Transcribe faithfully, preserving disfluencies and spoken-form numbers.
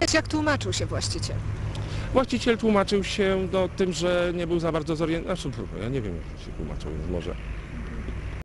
Jak tłumaczył się właściciel? Właściciel tłumaczył się no, tym, że nie był za bardzo zorientowany. Znaczy, ja nie wiem, jak się tłumaczył, więc może